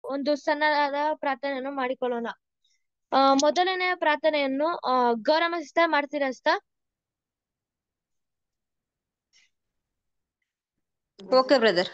ಒಂದು ಸಣ್ಣದಾದ ಪ್ರಾರ್ಥನೆಯನ್ನು ಮಾಡಿಕೊಳ್ಳೋಣ. ಮೊದಲನೆಯ ಪ್ರಾರ್ಥನೆಯನ್ನು ಗೌರಮ್ಮ ಸಿಸ್ಟರ್ ಮಾಡ್ತೀರಾ ಸಿಸ್ಟರ್? Okay brother.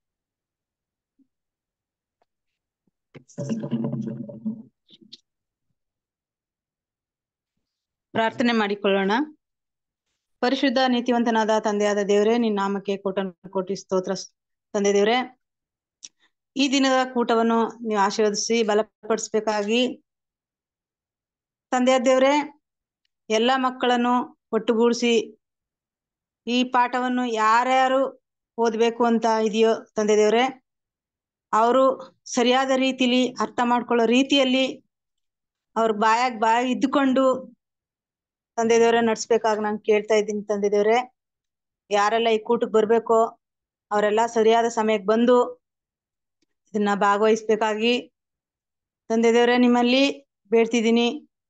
ಪ್ರಾರ್ಥನೆ ಮಾಡಿಕೊಳ್ಳೋಣ. ಪರಿಶುದ್ಧ ನೀತಿವಂತನಾದ ತಂದೆಯಾದ ದೇವರೇ, ನಿನ್ನ ನಾಮಕ್ಕೆ ಕೋಟಿ ಸ್ತೋತ್ರ. ತಂದೆ ದೇವರೇ, ಈ ದಿನದ ಕೂಟವನ್ನು ನೀವು ಆಶೀರ್ವದಿಸಿ ಬಲಪಡಿಸಬೇಕಾಗಿ ತಂದೆಯಾದ ದೇವರೇ, ಎಲ್ಲ ಮಕ್ಕಳನ್ನು ಒಟ್ಟುಗೂಡಿಸಿ ಈ ಪಾಠವನ್ನು ಯಾರ್ಯಾರು ಓದ್ಬೇಕು ಅಂತ ಇದೆಯೋ ತಂದೆ ದೇವರೇ, ಅವರು ಸರಿಯಾದ ರೀತಿಲಿ ಅರ್ಥ ಮಾಡ್ಕೊಳ್ಳೋ ರೀತಿಯಲ್ಲಿ ಅವ್ರ ಬಾಯಾಗ ಇದ್ದುಕೊಂಡು ತಂದೆ ದೇವರೇ ನಡ್ಸ್ಬೇಕಾಗಿ ನಾನು ಕೇಳ್ತಾ ಇದ್ದೀನಿ. ತಂದೆ ದೇವರೇ, ಯಾರೆಲ್ಲ ಈ ಕೂಟಕ್ಕೆ ಬರ್ಬೇಕೋ ಅವರೆಲ್ಲ ಸರಿಯಾದ ಸಮಯಕ್ಕೆ ಬಂದು ಇದನ್ನ ಭಾಗವಹಿಸ್ಬೇಕಾಗಿ ತಂದೆ ದೇವರೇ ನಿಮ್ಮಲ್ಲಿ ಬೇಡ್ತಿದ್ದೀನಿ.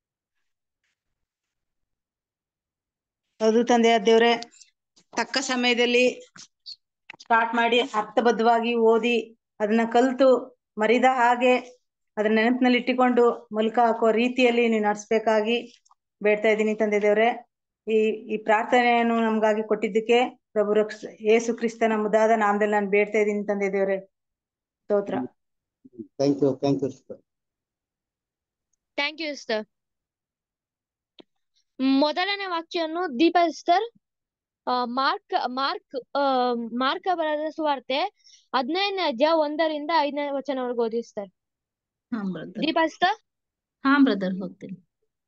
ಅದು ತಂದೆಯಾದ ದೇವರೇ, ತಕ್ಕ ಸಮಯದಲ್ಲಿ ಸ್ಟಾರ್ಟ್ ಮಾಡಿ ಅರ್ಥಬದ್ಧವಾಗಿ ಓದಿ ಅದನ್ನ ಕಲಿತು ಮರಿದ ಹಾಗೆ ಅದನ್ನ ನೆನಪಿನಲ್ಲಿ ಇಟ್ಟುಕೊಂಡು ಮುಲ್ಕ ಹಾಕೋ ರೀತಿಯಲ್ಲಿ ನೀವು ನಡೆಸ್ಬೇಕಾಗಿ ಬೇಡ್ತಾ ಇದ್ದೀನಿ. ತಂದೆ ದೇವರೇ, ಈ ಪ್ರಾರ್ಥನೆಯನ್ನು ನಮ್ಗಾಗಿ ಕೊಟ್ಟಿದ್ದಕ್ಕೆ ಪ್ರಭು ಯೇಸು ಕ್ರಿಸ್ತನ ಮುದ್ದಾದ ನಾಮದಲ್ಲಿ ನಾನು ಬೇಡ್ತಾ ಇದ್ದೀನಿ. ತಂದೆ ದೇವರೇ, ಸ್ತೋತ್ರ. Thank you sister. Thank you sister. ಮೊದಲನೇ ವಾಕ್ಯವನ್ನು ದೀಪಾ ಸಿಸ್ಟರ್ ಮಾರ್ಕ ಬರೆದ ಸುವಾರ್ತೆ 15ನೇ ಅಧ್ಯಾಯ 1ರಿಂದ 5ನೇ ವಚನವರೆಗೂ ಓದಿ ಸಿಸ್ಟರ್. ದೀಪಾ ಸಿಸ್ಟರ್. ಹಾ ಬ್ರದರ್, ಹೋಗ್ತೀನಿ.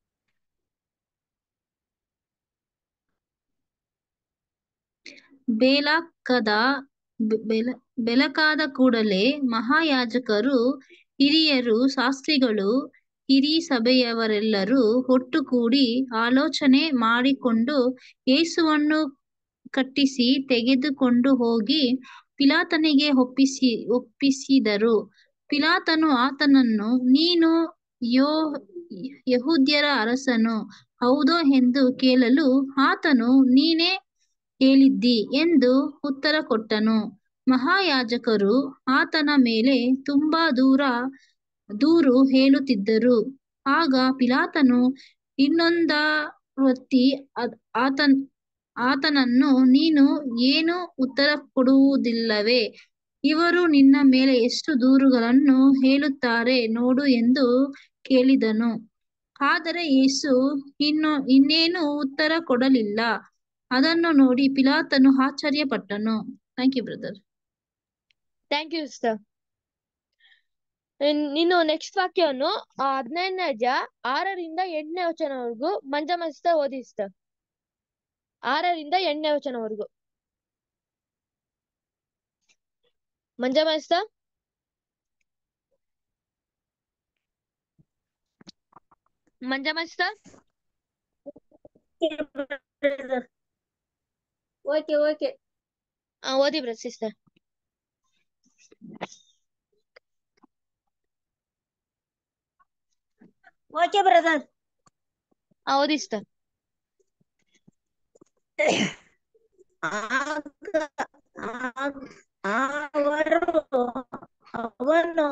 ಬೆಳಕಾದ ಕೂಡಲೇ ಮಹಾಯಾಜಕರು, ಹಿರಿಯರು, ಶಾಸ್ತ್ರಿಗಳು, ಹಿರೀ ಸಭೆಯವರೆಲ್ಲರೂ ಒಟ್ಟುಗೂಡಿ ಆಲೋಚನೆ ಮಾಡಿಕೊಂಡು ಯೇಸುವನ್ನು ಕಟ್ಟಿಸಿ ತೆಗೆದುಕೊಂಡು ಹೋಗಿ ಪಿಲಾತನಿಗೆ ಒಪ್ಪಿಸಿದರು. ಪಿಲಾತನು ಆತನನ್ನು, ನೀನು ಯಹೂದ್ಯರ ಅರಸನು ಹೌದೋ ಎಂದು ಕೇಳಲು ಆತನು, ನೀನೇ ಹೇಳಿದ್ದಿ ಎಂದು ಉತ್ತರ ಕೊಟ್ಟನು. ಮಹಾಯಾಜಕರು ಆತನ ಮೇಲೆ ತುಂಬಾ ದೂರು ಹೇಳುತ್ತಿದ್ದರು. ಆಗ ಪಿಲಾತನು ಇನ್ನೊಂದರೊತ್ತಿ ಆತನನ್ನು, ನೀನು ಏನು ಉತ್ತರ ಕೊಡುವುದಿಲ್ಲವೇ? ಇವರು ನಿನ್ನ ಮೇಲೆ ಎಷ್ಟು ದೂರುಗಳನ್ನು ಹೇಳುತ್ತಾರೆ ನೋಡು ಎಂದು ಕೇಳಿದನು. ಆದರೆ ಯೇಸು ಇನ್ನೇನು ಉತ್ತರ ಕೊಡಲಿಲ್ಲ. ಅದನ್ನು ನೋಡಿ ಪಿಲಾತನು ಆಶ್ಚರ್ಯಪಟ್ಟನು. Thank you brother. Thank you sister. ನೀನು ನೆಕ್ಸ್ಟ್ ವಾಕ್ಯವನ್ನು 15ನೇ ಅಧ್ಯಾಯ 6ರಿಂದ 8ನೇ ವಚನವರೆಗೂ ಮಂಜಮ್ಮ ಸಿಸ್ಟರ್ ಓದಿ ಸಿಸ್ಟರ್. 6ರಿಂದ 8ನೇ ವಚನವರೆಗೂ Manjamma sister. Manjamma sister. Okay ಓದಿ ಬ್ರದರ್ ಸಿಸ್ಟರ್. Okay brother. ಓದಿ ಸಿಸ್ಟರ್. ಅವನು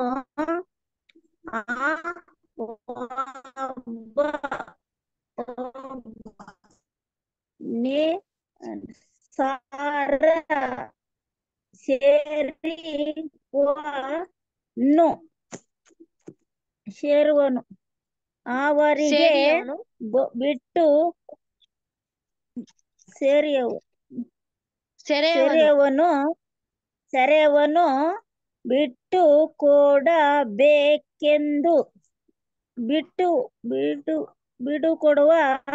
ಸೇರುವನು ಅವರಿಗೆ ಬಿಟ್ಟು ಸೆರೆಯವನು ಬಿಟ್ಟು ಕೊಡಬೇಕೆಂದು ಬಿಡು ಕೊಡುವ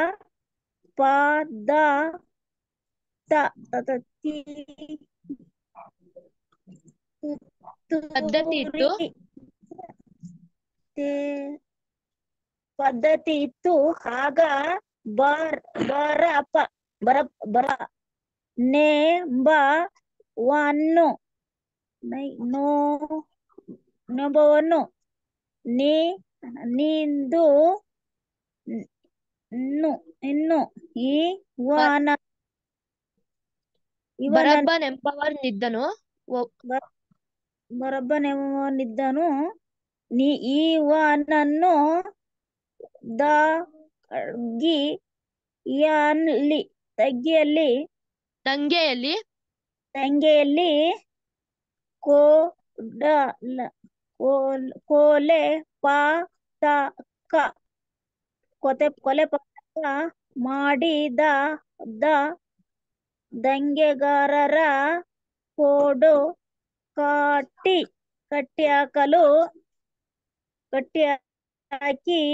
ಪದ್ಧತಿ ಇತ್ತು. ಆಗ ಬರಬ್ಬವನ್ನು ನಿಂದು ಇನ್ನು ಬರಬ್ಬನೆಂಬವನಿದ್ದನು. ಇವನನ್ನು ದಂಗೆಯಲ್ಲಿ ಕೊಲೆ ಪಾತಕ ಮಾಡಿದ ದಂಗೆಗಾರರ ಕೋಡು ಕಟ್ಟಿಹಾಕಿ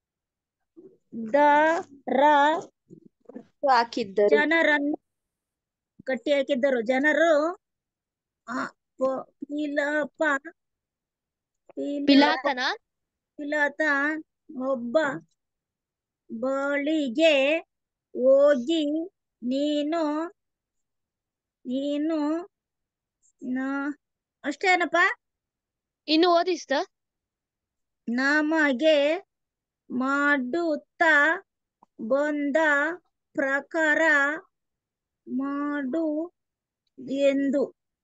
ಜನರು ಪಿಲಾತನ ಒಬ್ಬ ಬಳಿಗೆ ಹೋಗಿ ನೀನು ಅಷ್ಟೇನಪ್ಪ, ಇನ್ನು ಓದಿಸ್ತ. ನಮಗೆ ಮಾಡುತ್ತಾ ಬಂದ ಪ್ರಕಾರ ಮಾಡು ಎಂದು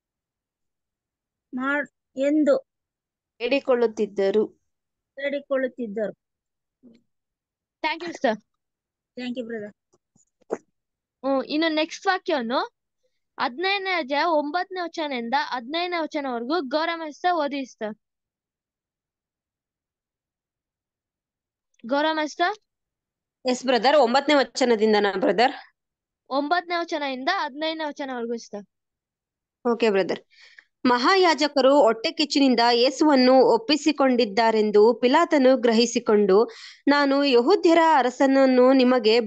ಬೇಡಿಕೊಳ್ಳುತ್ತಿದ್ದರು. Thank you sir. Thank you brother. ಇನ್ನು ನೆಕ್ಸ್ಟ್ ವಾಕ್ಯವನ್ನು 15ನೇ ಅಧ್ಯಾಯ 9ನೇ ವಚನದಿಂದ 15ನೇ ವಚನವರೆಗೂ ಗೌರವ ಓದಿಸ್ತ. ಗೌರವ ಎಸ್ ಬ್ರದರ್, 9ನೇ ವಚನದಿಂದನಾ ಬ್ರದರ್? 9ನೇ ವಚನದಿಂದ 15ನೇ ವಚನವರೆಗೂ ಇಷ್ಟ. Okay brother. ಮಹಾಯಾಜಕರು ಹೊಟ್ಟೆ ಕಿಚ್ಚಿನಿಂದ ಯೇಸುವನ್ನು ಒಪ್ಪಿಸಿಕೊಂಡಿದ್ದಾರೆಂದು ಪಿಲಾತನು ಗ್ರಹಿಸಿಕೊಂಡು, ನಾನು ಯೆಹೂದ್ಯರ ಅರಸನನ್ನು ನಿಮಗೆ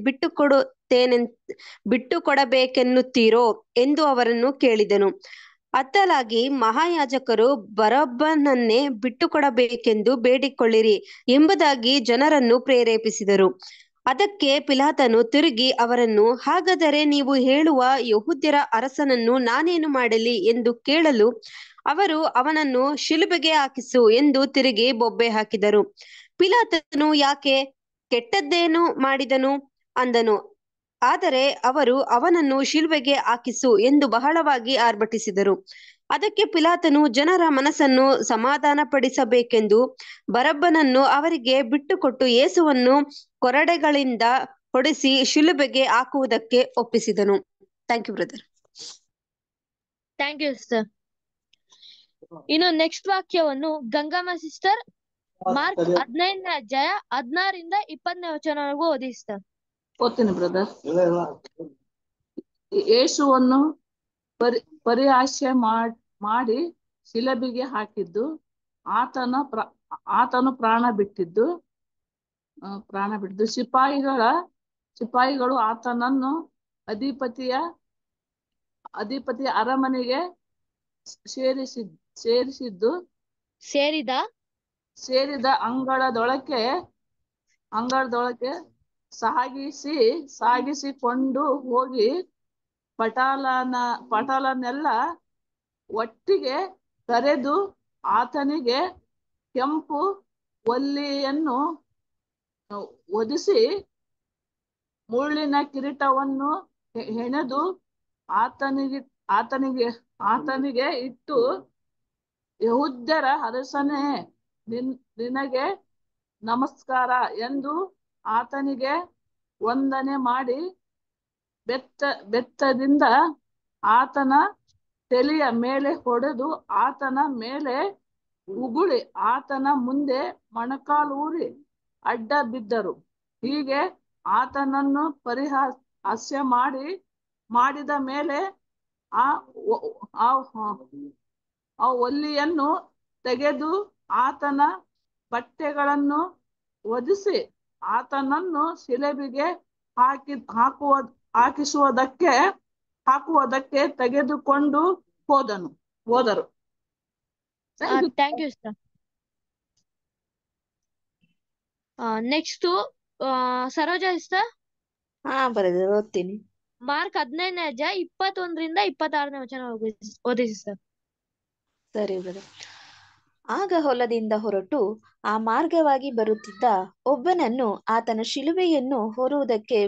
ಬಿಟ್ಟುಕೊಡಬೇಕೆನ್ನುತ್ತೀರೋ ಎಂದು ಅವರನ್ನು ಕೇಳಿದನು. ಅತ್ತಲಾಗಿ ಮಹಾಯಾಜಕರು ಬರಬ್ಬನನ್ನೇ ಬಿಟ್ಟುಕೊಡಬೇಕೆಂದು ಬೇಡಿಕೊಳ್ಳಿರಿ ಎಂಬುದಾಗಿ ಜನರನ್ನು ಪ್ರೇರೇಪಿಸಿದರು. ಅದಕ್ಕೆ ಪಿಲಾತನು ತಿರುಗಿ ಅವರನ್ನು, ಹಾಗಾದರೆ ನೀವು ಹೇಳುವ ಯೆಹೂದ್ಯರ ಅರಸನನ್ನು ನಾನೇನು ಮಾಡಲಿ ಎಂದು ಕೇಳಲು, ಅವರು ಅವನನ್ನು ಶಿಲುಬೆಗೆ ಹಾಕಿಸು ಎಂದು ತಿರುಗಿ ಬೊಬ್ಬೆ ಹಾಕಿದರು. ಪಿಲಾತನು, ಯಾಕೆ, ಕೆಟ್ಟದ್ದೇನು ಮಾಡಿದನು ಅಂದನು. ಆದರೆ ಅವರು ಅವನನ್ನು ಶಿಲುಬೆಗೆ ಹಾಕಿಸು ಎಂದು ಬಹಳವಾಗಿ ಆರ್ಭಟಿಸಿದರು. ಅದಕ್ಕೆ ಪಿಲಾತನು ಜನರ ಮನಸ್ಸನ್ನು ಸಮಾಧಾನಪಡಿಸಬೇಕೆಂದು ಬರಬ್ಬನನ್ನು ಅವರಿಗೆ ಬಿಟ್ಟುಕೊಟ್ಟು ಯೇಸುವನ್ನು ಕೊರಡೆಗಳಿಂದ ಹೊಡೆಸಿ ಶಿಲುಬೆಗೆ ಹಾಕುವುದಕ್ಕೆ ಒಪ್ಪಿಸಿದನು. Thank you brother. Thank you sir. ಇನ್ನು ನೆಕ್ಸ್ಟ್ ವಾಕ್ಯವನ್ನು ಗಂಗಮ್ಮ ಸಿಸ್ಟರ್ ಮಾರ್ಕ್ 15ನೇ ಅಧ್ಯಾಯ 16ರಿಂದ 20ನೇ ವಚನವರೆಗೂ ಓದಿಸ್ತ. ಓದ್ತೀನಿ ಬ್ರದರ್. ಯೇಸುವನ್ನು ಪರಿಹಾಸ್ಯ ಮಾಡಿ ಶಿಲುಬೆಗೆ ಹಾಕಿದ್ದು, ಆತನು ಪ್ರಾಣ ಬಿಟ್ಟಿದ್ದು ಸಿಪಾಯಿಗಳು ಆತನನ್ನು ಅಧಿಪತಿಯ ಅರಮನೆಗೆ ಸೇರಿದ ಅಂಗಳದೊಳಕ್ಕೆ ಸಾಗಿಸಿಕೊಂಡು ಹೋಗಿ ಪಟಾಲನೆಲ್ಲ ಒಟ್ಟಿಗೆ ಕರೆದು ಆತನಿಗೆ ಕೆಂಪು ಒಲ್ಲಿಯನ್ನು ಒದಿಸಿ ಮುಳ್ಳಿನ ಕಿರೀಟವನ್ನು ಹೆಣೆದು ಆತನಿಗೆ ಇಟ್ಟು, ಯೆಹೂದ್ಯರ ಅರಸನೇ, ನಿನಗೆ ನಮಸ್ಕಾರ ಎಂದು ಆತನಿಗೆ ವಂದನೆ ಮಾಡಿ ಬೆತ್ತದಿಂದ ಆತನ ತಲೆಯ ಮೇಲೆ ಹೊಡೆದು ಆತನ ಮೇಲೆ ಉಗುಳಿ ಆತನ ಮುಂದೆ ಮೊಣಕಾಲೂರಿ ಅಡ್ಡ ಬಿದ್ದರು. ಹೀಗೆ ಆತನನ್ನು ಪರಿಹಾಸ್ಯ ಮಾಡಿದ ಮೇಲೆ ಆ ಒಲ್ಲಿಯನ್ನು ತೆಗೆದು ಆತನ ಬಟ್ಟೆಗಳನ್ನು ಒದಿಸಿ ಆತನನ್ನು ಶಿಲುಬೆಗೆ ಹಾಕುವುದಕ್ಕೆ ತೆಗೆದುಕೊಂಡು ಹೋದರು. Thank you sir. Next Saroja sister. ಹಾ ಬ್ರದರ್, ಓದ್ತೀನಿ. ಮಾರ್ಕ್ 15ನೇ ಅಧ್ಯಾಯ 21ರಿಂದ 26ನೇ ವಚನ ಓದಿಸಿ ಸರ್. ಸರಿ ಬ್ರದರ್. ಆಗ ಹೊಲದಿಂದ ಹೊರಟು ಆ ಮಾರ್ಗವಾಗಿ ಬರುತ್ತಿದ್ದ ಒಬ್ಬನನ್ನು ಆತನ ಶಿಲುಬೆಯನ್ನು ಹೊರುವುದಕ್ಕೆ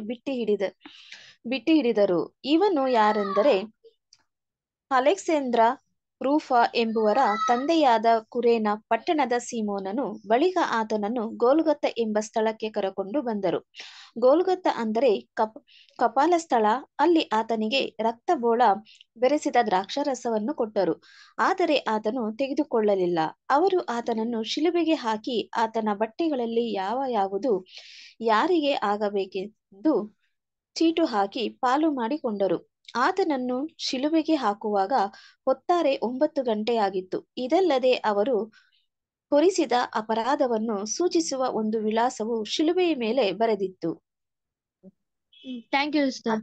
ಬಿಟ್ಟು ಹಿಡಿದರು. ಇವನು ಯಾರೆಂದರೆ, ಅಲೆಕ್ಸಾಂದ್ರ ರೂಫ ಎಂಬುವರ ತಂದೆಯಾದ ಕುರೇನ ಪಟ್ಟಣದ ಸೀಮೋನನು ಬಳಿಕ ಆತನನ್ನು ಗೋಲ್ಗೊತ್ತ ಎಂಬ ಸ್ಥಳಕ್ಕೆ ಕರೆಕೊಂಡು ಬಂದರು. ಗೋಲ್ಗೊತ್ತ ಅಂದರೆ ಕಪಾಲ ಸ್ಥಳ. ಅಲ್ಲಿ ಆತನಿಗೆ ರಕ್ತಬೋಳ ಬೆರೆಸಿದ ದ್ರಾಕ್ಷಾರಸವನ್ನು ಕೊಟ್ಟರು, ಆದರೆ ಆತನು ತೆಗೆದುಕೊಳ್ಳಲಿಲ್ಲ. ಅವರು ಆತನನ್ನು ಶಿಲುಬೆಗೆ ಹಾಕಿ ಆತನ ಬಟ್ಟೆಗಳಲ್ಲಿ ಯಾವುದು ಯಾರಿಗೆ ಆಗಬೇಕೆಂದು ಚೀಟು ಹಾಕಿ ಪಾಲು ಮಾಡಿಕೊಂಡರು. ಆತನನ್ನು ಶಿಲುಬೆಗೆ ಹಾಕುವಾಗ ಹೊತ್ತಾರೆ 9 ಗಂಟೆಯಾಗಿತ್ತು. ಇದಲ್ಲದೆ ಅವರು ಹೊರಿಸಿದ ಅಪರಾಧವನ್ನು ಸೂಚಿಸುವ ಒಂದು ವಿಳಾಸವು ಶಿಲುಬೆಯ ಮೇಲೆ ಬರೆದಿತ್ತು. Thank you sister.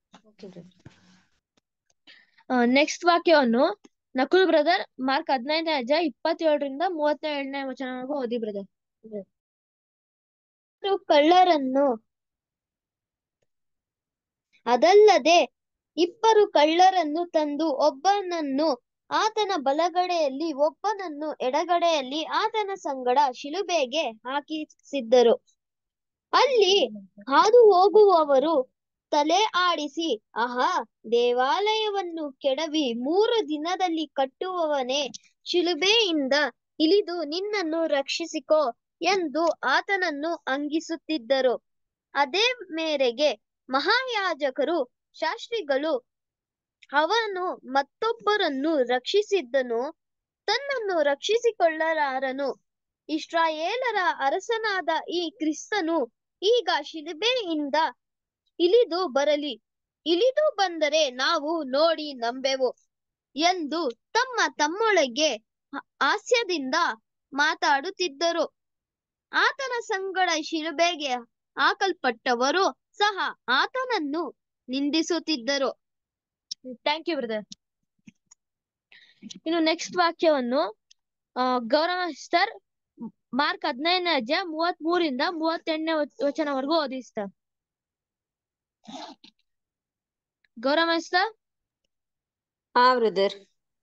ನೆಕ್ಸ್ಟ್ ವಾಕ್ಯವನ್ನು ನಕುಲ್ ಬ್ರದರ್ ಮಾರ್ಕ್ 15ನೇ ಅಧ್ಯಾಯ 27ರಿಂದ 37ನೇ ವಚನವರೆಗೂ ಓದಿ ಬ್ರದರ್. ಕಳ್ಳರನ್ನು ಅದಲ್ಲದೆ 2 ಕಳ್ಳರನ್ನು ತಂದು ಒಬ್ಬನನ್ನು ಆತನ ಬಲಗಡೆಯಲ್ಲಿ ಒಬ್ಬನನ್ನು ಎಡಗಡೆಯಲ್ಲಿ ಆತನ ಸಂಗಡ ಶಿಲುಬೆಗೆ ಹಾಕಿಸಿದ್ದರು. ಅಲ್ಲಿ ಹಾದು ಹೋಗುವವರು ತಲೆ ಆಡಿಸಿ, ಆಹಾ, ದೇವಾಲಯವನ್ನು ಕೆಡವಿ 3 ದಿನದಲ್ಲಿ ಕಟ್ಟುವವನೇ, ಶಿಲುಬೆಯಿಂದ ಇಳಿದು ನಿನ್ನನ್ನು ರಕ್ಷಿಸಿಕೋ ಎಂದು ಆತನನ್ನು ಹಂಗಿಸುತ್ತಿದ್ದರು. ಅದೇ ಮೇರೆಗೆ ಮಹಾಯಾಜಕರು ಶಾಸ್ತ್ರಿಗಳು ಅವನು ಮತ್ತೊಬ್ಬರನ್ನು ರಕ್ಷಿಸಿದ್ದನು, ತನ್ನನ್ನು ರಕ್ಷಿಸಿಕೊಳ್ಳಲಾರನು. ಇಸ್ರಾಯೇಲರ ಅರಸನಾದ ಈ ಕ್ರಿಸ್ತನು ಈಗ ಶಿಲುಬೆಯಿಂದ ಇಳಿದು ಬರಲಿ, ಇಳಿದು ಬಂದರೆ ನಾವು ನೋಡಿ ನಂಬೆವು ಎಂದು ತಮ್ಮೊಳಗೆ ಹಾಸ್ಯದಿಂದ ಮಾತಾಡುತ್ತಿದ್ದರು. ಆತನ ಸಂಗಡ ಶಿಲುಬೆಗೆ ಹಾಕಲ್ಪಟ್ಟವರು ಸಹ ಆತನನ್ನು ನಿಂದಿಸುತ್ತಿದ್ದರು. Thank you brother. ಇನ್ನು ನೆಕ್ಸ್ಟ್ ವಾಕ್ಯವನ್ನು ಗೌರವ ಸಿಸ್ಟರ್ ಮಾರ್ಕ್ 15ನೇ ಅಧ್ಯಾಯ 33ರಿಂದ 38ನೇ ವಚನವರೆಗೂ ಓದಿ ಸಿಸ್ಟರ್. ಗೌರವ ಸಿಸ್ಟರ್. ಹಾ ಬ್ರದರ್.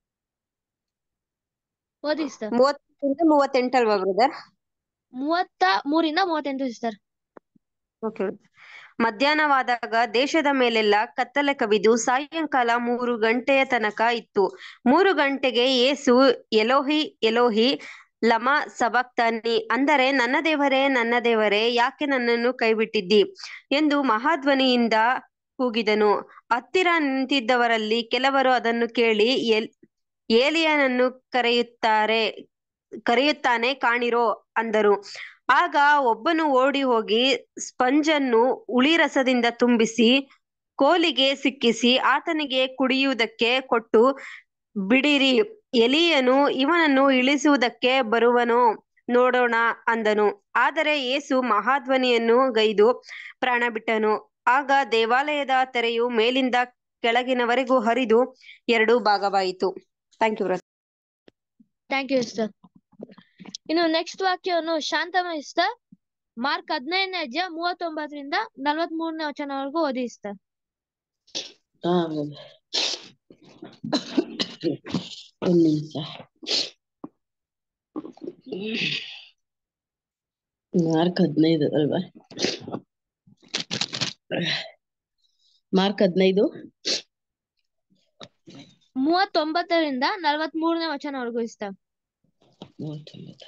ಓದಿ ಸಿಸ್ಟರ್. 30ರಿಂದ 38 ಅಲ್ವಾ ಬ್ರದರ್? 33ರಿಂದ 38 ಸಿಸ್ಟರ್. ಓಕೆ. ಮಧ್ಯಾಹ್ನವಾದಾಗ ದೇಶದ ಮೇಲೆಲ್ಲ ಕತ್ತಲೆ ಕವಿದು ಸಾಯಂಕಾಲ 3 ಗಂಟೆಯ ತನಕ ಇತ್ತು. 3 ಗಂಟೆಗೆ ಯೇಸು ಎಲೋಹಿ ಎಲೋಹಿ ಲಮಾ ಸಬಕ್ತಾನಿ, ಅಂದರೆ ನನ್ನ ದೇವರೇ, ನನ್ನ ದೇವರೇ, ಯಾಕೆ ನನ್ನನ್ನು ಕೈಬಿಟ್ಟಿದ್ದಿ ಎಂದು ಮಹಾಧ್ವನಿಯಿಂದ ಕೂಗಿದನು. ಹತ್ತಿರ ನಿಂತಿದ್ದವರಲ್ಲಿ ಕೆಲವರು ಅದನ್ನು ಕೇಳಿ ಏಲಿಯನನ್ನು ಕರೆಯುತ್ತಾನೆ ಕಾಣಿರೋ ಅಂದರು. ಆಗ ಒಬ್ಬನು ಓಡಿ ಹೋಗಿ ಸ್ಪಂಜನ್ನು ಹುಳಿರಸದಿಂದ ತುಂಬಿಸಿ ಕೋಲಿಗೆ ಸಿಕ್ಕಿಸಿ ಆತನಿಗೆ ಕುಡಿಯುವುದಕ್ಕೆ ಕೊಟ್ಟು, ಬಿಡಿರಿ, ಎಲೀಯನು ಇವನನ್ನು ಇಳಿಸುವುದಕ್ಕೆ ಬರುವನೋ ನೋಡೋಣ ಅಂದನು. ಆದರೆ ಯೇಸು ಮಹಾಧ್ವನಿಯನ್ನು ಗೈದು ಪ್ರಾಣ ಬಿಟ್ಟನು. ಆಗ ದೇವಾಲಯದ ತೆರೆಯು ಮೇಲಿಂದ ಕೆಳಗಿನವರೆಗೂ ಹರಿದು 2 ಭಾಗವಾಯಿತು. Thank you brother. Thank you sister. ಇನ್ನು ನೆಕ್ಸ್ಟ್ ವಾಕ್ಯವನ್ನು ಶಾಂತಮಯ ಸಿಸ್ಟರ್ ಮಾರ್ಕ್ 15ನೇ ಅಧ್ಯಾಯ 39ರಿಂದ 43ನೇ ವಚನವರೆಗೂ ಓದಿ ಸಿಸ್ಟರ್. ಒಂದು ನಿಮಿಷ. ಮಾರ್ಕ್ 15 ಅಲ್ವಾ? ಮಾರ್ಕ್ 15 39ರಿಂದ 43ನೇ ವಚನವರೆಗೂ ಸಿಸ್ಟರ್. 39.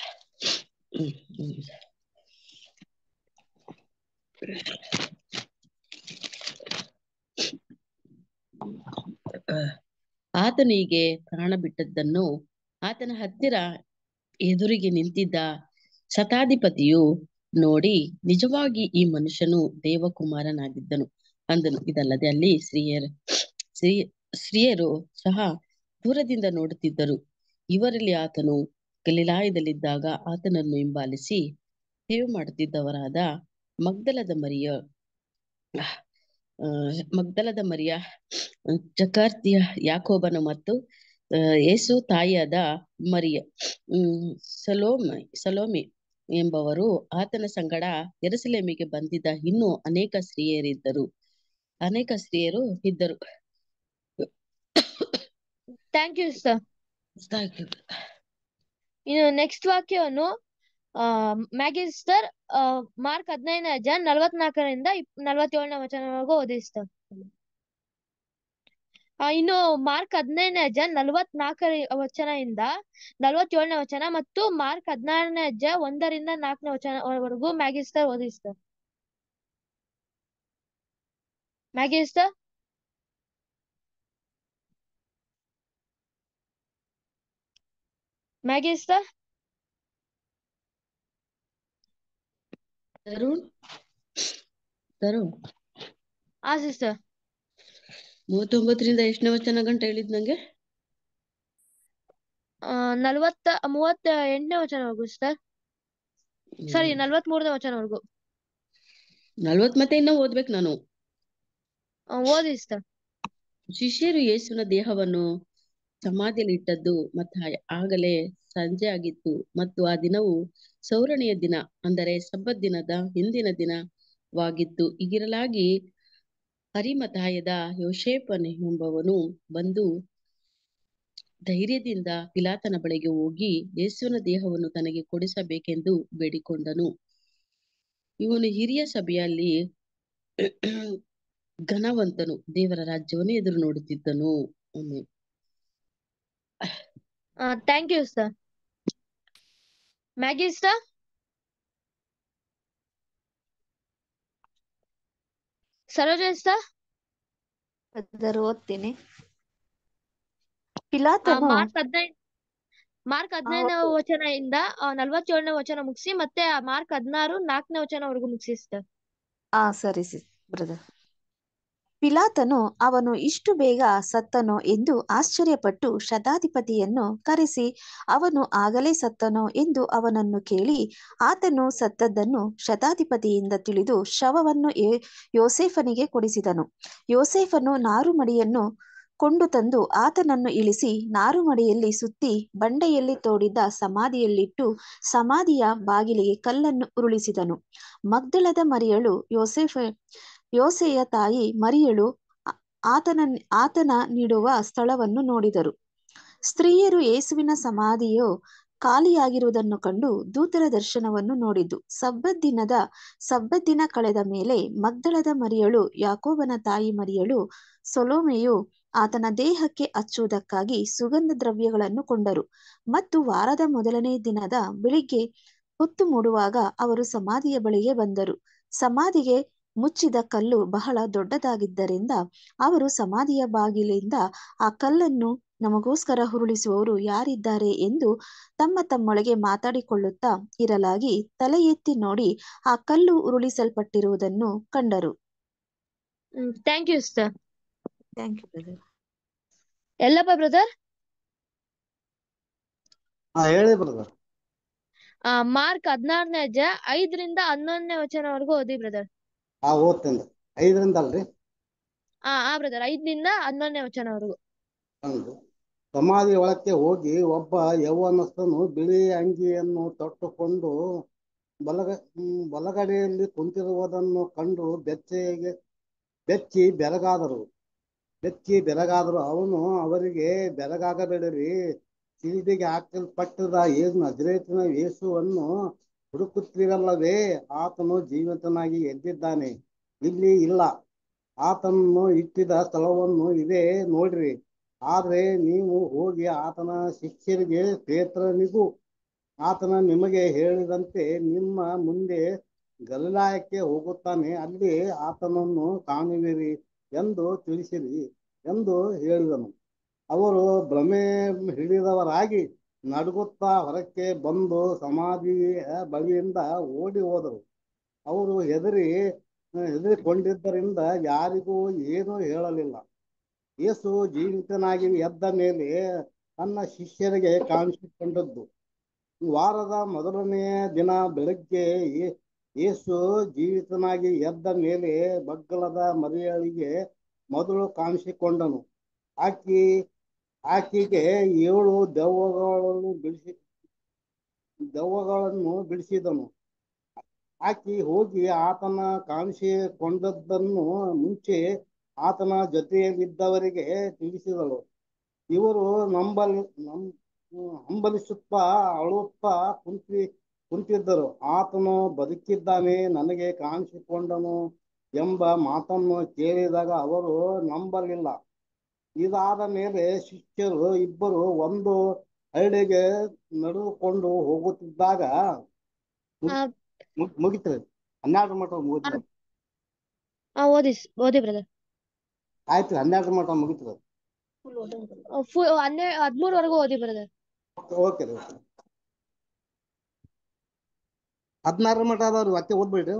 ಆತನಿಗೆ ಪ್ರಾಣ ಬಿಟ್ಟದ್ದನ್ನು ಆತನ ಹತ್ತಿರ ಎದುರಿಗೆ ನಿಂತಿದ್ದ ಶತಾಧಿಪತಿಯು ನೋಡಿ, ನಿಜವಾಗಿ ಈ ಮನುಷ್ಯನು ದೇವಕುಮಾರನಾಗಿದ್ದನು ಅಂದನು. ಇದಲ್ಲದೆ ಅಲ್ಲಿ ಸ್ತ್ರೀಯರು ಸಹ ದೂರದಿಂದ ನೋಡುತ್ತಿದ್ದರು. ಇವರಲ್ಲಿ ಆತನು ಗಲಿಲಾಯದಲ್ಲಿದ್ದಾಗ ಆತನನ್ನು ಹಿಂಬಾಲಿಸಿ ಸೇವೆ ಮಾಡುತ್ತಿದ್ದವರಾದ ಮಗ್ದಲದ ಮರಿಯ, ಜಕರ್ತಿಯ ಯಾಕೋಬನ ಮತ್ತು ಯೇಸು ತಾಯಿಯಾದ ಮರಿಯ, ಸಲೋಮಿ ಎಂಬವರು ಆತನ ಸಂಗಡ ಯೆರೂಸಲೇಮಿಗೆ ಬಂದಿದ್ದ ಇನ್ನೂ ಅನೇಕ ಸ್ತ್ರೀಯರು ಇದ್ದರು. Thank you sir. ಇನ್ನು ನೆಕ್ಸ್ಟ್ ವಾಕ್ಯವನ್ನು ಮ್ಯಾಗಿ ಸಿಸ್ಟರ್ ಮಾರ್ಕ್ 15ನೇ ಅಧ್ಯಾಯ 44ರಿಂದ 47ನೇ ವಚನವರೆಗೂ ಓದಿ ಸಿಸ್ಟರ್. ಇನ್ನು ಮಾರ್ಕ್ 15ನೇ ಅಧ್ಯಾಯ 44 ವಚನದಿಂದ 47ನೇ ವಚನ ಮತ್ತು ಮಾರ್ಕ್ 16ನೇ ಅಧ್ಯಾಯ 1ರಿಂದ 4ನೇ ವಚನವರೆಗೂ ಮ್ಯಾಗಿಸ್ಟರ್ ಓದಿಸ್ತಾರೆ. ಮ್ಯಾಗಿಸ್ಟರ್ ಮ್ಯಾಗಿಸ್ಟರ್ ತರುಣ್ ತರುಣ್ ಹಾ ಸಿಸ್ಟರ್. 39ರಿಂದ ಎಷ್ಟನೇ ವಚನ ಗಂಟ ಹೇಳಿದ್ ನಂಗೆ? 38ನೇ ವಚನವರೆಗೂ ಸರ್. ಸಾರಿ 43ನೇ ವಚನವರೆಗೂ 40 ಮತ್ತೆ ಇನ್ನ ಓದ್ಬೇಕು ನಾನು. ಓದಿ ಸರ್. ಶಿಷ್ಯರು ಯೇಸುವಿನ ದೇಹವನ್ನು ಸಮಾಧಿಯಲ್ಲಿ ಇಟ್ಟದ್ದು ಆಗಲೇ ಸಂಜೆ ಆಗಿತ್ತು ಮತ್ತು ಆ ದಿನವು ಸೌರಣೆಯ ದಿನ, ಅಂದರೆ ಸಬ್ಬತ್ ದಿನದ ಹಿಂದಿನ ದಿನವಾಗಿತ್ತು. ಹೀಗಿರಲಾಗಿ ಅರಿಮಥಾಯದ ಯೋಸೇಫನೆಂಬವನು ಬಂದು ಧೈರ್ಯದಿಂದ ಪಿಲಾತನ ಬಳಿಗೆ ಹೋಗಿ ಯೇಸುವಿನ ದೇಹವನ್ನು ತನಗೆ ಕೊಡಿಸಬೇಕೆಂದು ಬೇಡಿಕೊಂಡನು. ಇವನು ಹಿರಿಯ ಸಭೆಯಲ್ಲಿ ಘನವಂತನು, ದೇವರ ರಾಜ್ಯವನ್ನು ಎದುರು ನೋಡುತ್ತಿದ್ದನು. Thank you sir. Maggie sister Saroja sir. ಅದರ ಓದ್ತೀನಿ. ಪಿಲಾತನು ಮಾರ್ಕ್ 15ನೇ ವಚನದಿಂದ 47ನೇ ವಚನ ಮುಗಿಸಿ, ಮತ್ತೆ ಮಾರ್ಕ್ 16 4ನೇ ವಚನವರೆಗೂ ಮುಗಿಸಿ ಸರ್. ಸರಿ ಬ್ರದರ್. ಪಿಲಾತನು ಅವನು ಇಷ್ಟು ಬೇಗ ಸತ್ತನೋ ಎಂದು ಆಶ್ಚರ್ಯಪಟ್ಟು ಶತಾಧಿಪತಿಯನ್ನು ಕರೆಸಿ, ಅವನು ಆಗಲೇ ಸತ್ತನೋ ಎಂದು ಅವನನ್ನು ಕೇಳಿ, ಆತನು ಸತ್ತದ್ದನ್ನು ಶತಾಧಿಪತಿಯಿಂದ ತಿಳಿದು ಶವವನ್ನು ಯೋಸೇಫನಿಗೆ ಕೊಡಿಸಿದನು. ಯೋಸೇಫನು ನಾರುಮಡಿಯನ್ನು ಕೊಂಡು ತಂದು ಆತನನ್ನು ಇಳಿಸಿ ನಾರುಮಡಿಯಲ್ಲಿ ಸುತ್ತಿ ಬಂಡೆಯಲ್ಲಿ ತೋಡಿದ್ದ ಸಮಾಧಿಯಲ್ಲಿಟ್ಟು ಸಮಾಧಿಯ ಬಾಗಿಲಿಗೆ ಕಲ್ಲನ್ನು ಉರುಳಿಸಿದನು. ಮಗ್ದಲದ ಮರಿಯಳು ಯೋಸೆಯ ತಾಯಿ ಮರಿಯಳು ಆತನ ನೀಡುವ ಸ್ಥಳವನ್ನು ನೋಡಿದರು. ಸ್ತ್ರೀಯರು ಯೇಸುವಿನ ಸಮಾಧಿಯು ಖಾಲಿಯಾಗಿರುವುದನ್ನು ಕಂಡು ದೂತರ ದರ್ಶನವನ್ನು ನೋಡಿದ್ದು. ಸಬ್ಬತ್ ದಿನ ಕಳೆದ ಮೇಲೆ ಮಗ್ದಲದ ಮರಿಯಳು, ಯಾಕೋಬನ ತಾಯಿ ಮರಿಯಳು, ಸೊಲೋಮೆಯು ಆತನ ದೇಹಕ್ಕೆ ಹಚ್ಚುವುದಕ್ಕಾಗಿ ಸುಗಂಧ ದ್ರವ್ಯಗಳನ್ನು ಕೊಂಡರು. ಮತ್ತು ವಾರದ ಮೊದಲನೇ ದಿನದ ಬೆಳಿಗ್ಗೆ ಹೊತ್ತು ಮೂಡುವಾಗ ಅವರು ಸಮಾಧಿಯ ಬಳಿಗೆ ಬಂದರು. ಸಮಾಧಿಗೆ ಮುಚ್ಚಿದ ಕಲ್ಲು ಬಹಳ ದೊಡ್ಡದಾಗಿದ್ದರಿಂದ ಅವರು ಸಮಾಧಿಯ ಬಾಗಿಲಿಂದ ಆ ಕಲ್ಲನ್ನು ನಮಗೋಸ್ಕರ ಉರುಳಿಸುವವರು ಯಾರಿದ್ದಾರೆ ಎಂದು ತಮ್ಮೊಳಗೆ ಮಾತಾಡಿಕೊಳ್ಳುತ್ತಾ ಇರಲಾಗಿ ತಲೆ ಎತ್ತಿ ನೋಡಿ ಆ ಕಲ್ಲು ಉರುಳಿಸಲ್ಪಟ್ಟಿರುವುದನ್ನು ಕಂಡರು. Thank you sir. Thank you brother. Yellappa brother. ಹೇಳಿ ಬ್ರದರ್. ಮಾರ್ಕ್ 16ನೇ ಅಧ್ಯಾಯ 5ರಿಂದ 11ನೇ ವಚನವರೆಗೂ ಓದಿ ಬ್ರದರ್. ಓದ್ತೇನೆ. 5ರಿಂದ ಅಲ್ರಿ? ಬ್ರದರ್ 5ರಿಂದ 11ನೇ ವಚನವರೆಗೂ. ಸಮಾಧಿ ಒಳಕ್ಕೆ ಹೋಗಿ ಒಬ್ಬ ಯೌವನಸ್ಥನು ಬಿಳಿ ಅಂಗಿಯನ್ನು ತೊಟ್ಟುಕೊಂಡು ಬಲಗಡೆಯಲ್ಲಿ ಕುಂತಿರುವುದನ್ನು ಕಂಡು ಬೆಚ್ಚಿ ಬೆರಗಾದರು. ಅವನು ಅವರಿಗೆ, ಬೆರಗಾಗಬೇಡಿರಿ, ಶಿಲುಬೆಗೆ ಹಾಕಲ್ಪಟ್ಟಿದ್ದ ನಜರೇತಿನ ಯೇಸುವನ್ನು ಹುಡುಕುತ್ತೀರಲ್ಲವೇ? ಆತನು ಜೀವಿತನಾಗಿ ಎದ್ದಿದ್ದಾನೆ, ಇಲ್ಲಿ ಇಲ್ಲ. ಆತನನ್ನು ಇಟ್ಟಿದ್ದ ಸ್ಥಳವನ್ನು ಇದೇ ನೋಡ್ರಿ. ಆದ್ರೆ ನೀವು ಹೋಗಿ ಆತನ ಶಿಷ್ಯರಿಗೆ ಪೇತ್ರನಿಗೂ ಆತನ ನಿಮಗೆ ಹೇಳಿದಂತೆ ನಿಮ್ಮ ಮುಂದೆ ಗಲಿಲಾಯಕ್ಕೆ ಹೋಗುತ್ತಾನೆ, ಅಲ್ಲಿ ಆತನನ್ನು ಕಾಣುವಿರಿ ಎಂದು ತಿಳಿಸಿರಿ ಎಂದು ಹೇಳಿದನು. ಅವರು ಭ್ರಮೆ ಹಿಡಿದವರಾಗಿ ನಡುಗುತ್ತಾ ಹೊರಕ್ಕೆ ಬಂದು ಸಮಾಧಿಯ ಬಳಿಯಿಂದ ಓಡಿ ಹೋದರು. ಅವರು ಹೆದರಿಕೊಂಡಿದ್ದರಿಂದ ಯಾರಿಗೂ ಏನೂ ಹೇಳಲಿಲ್ಲ. ಯೇಸು ಜೀವಿತನಾಗಿ ಎದ್ದ ಮೇಲೆ ತನ್ನ ಶಿಷ್ಯರಿಗೆ ಕಾಣಿಸಿಕೊಂಡದ್ದು. ವಾರದ ಮೊದಲನೆಯ ದಿನ ಬೆಳಗ್ಗೆ ಯೇಸು ಜೀವಿತನಾಗಿ ಎದ್ದ ಮೇಲೆ ಮಗ್ದಲದ ಮರಿಯಳಿಗೆ ಮೊದಲು ಕಾಣಿಸಿಕೊಂಡನು. ಆಕೆಗೆ 7 ದೆವ್ವಗಳನ್ನು ಬಿಡಿಸಿದನು. ಆಕೆ ಹೋಗಿ ಆತನ ಕಾಣಿಸಿಕೊಂಡದ್ದನ್ನು ಮುಂಚೆ ಆತನ ಜೊತೆಯಲ್ಲಿದ್ದವರಿಗೆ ತಿಳಿಸಿದಳು. ಇವರು ಹಂಬಲಿಸುತ್ತಾ ಅಳುತ್ತಾ ಕುಂತಿದ್ದರು. ಆತನು ಬದುಕಿದ್ದಾನೆ, ನನಗೆ ಕಾಣಿಸಿಕೊಂಡನು ಎಂಬ ಮಾತನ್ನು ಕೇಳಿದಾಗ ಅವರು ನಂಬಲಿಲ್ಲ. ಇದಾದ ಮೇಲೆ ಶಿಷ್ಯರು ಇಬ್ಬರು ಒಂದು ಹಳ್ಳಿಗೆ ನಡೆದುಕೊಂಡು ಹೋಗುತ್ತಿದ್ದಾಗ ಮುಗಿತದೆ 12 ಮಠ ಮುಗಿತದೆ. ಓದಿ ಬ್ರದರ್. ಆಯ್ತು 12 ಮಠ ಮುಗಿತದೆ. 13ವರೆಗೂ ಓದಿ ಬ್ರದರ್. ಓಕೆ 16 ಮಠ ಅದಾವ್ರಿ, ಮತ್ತೆ ಓದ್ಬೇಡ್ರಿ.